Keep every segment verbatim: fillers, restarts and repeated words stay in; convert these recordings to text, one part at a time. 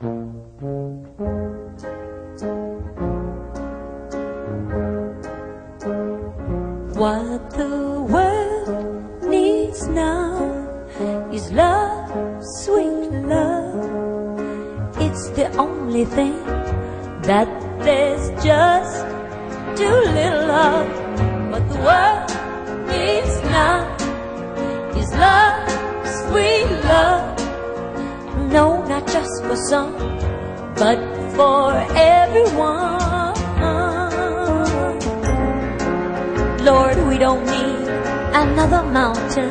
What the world needs now is love, sweet love. It's the only thing that there's just too little of. What the world needs now is love, sweet love. No, not just for some, but for everyone. Lord, we don't need another mountain.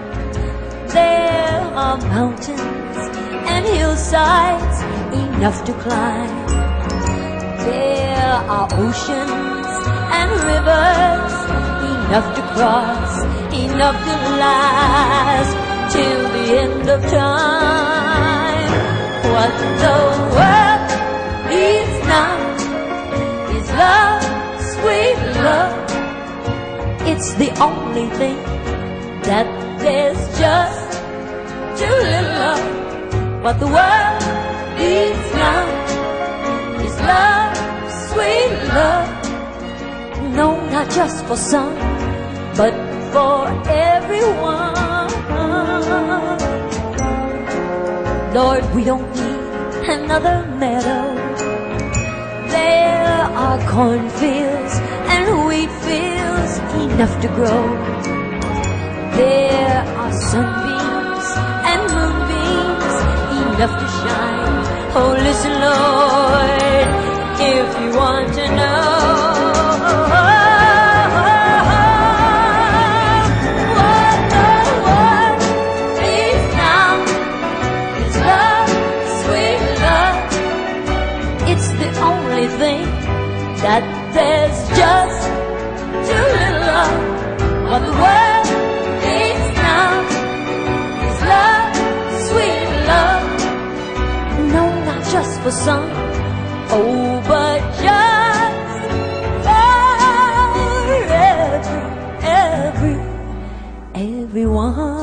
There are mountains and hillsides enough to climb. There are oceans and rivers enough to cross, enough to last till the end of time. What the world needs now is love, sweet love. It's the only thing that there's just too little of. What the world needs now is love, sweet love. No, not just for some, but for everyone. Lord, we don't need another meadow. There are cornfields and wheat fields enough to grow. There are sunbeams and moonbeams enough to shine. Oh, listen, Lord, if you want to know what the world needs now is love, sweet love. It's the only thing that there's just too little of. What the world needs now is love, sweet love. No, not just for some, oh, but just for every, every, everyone.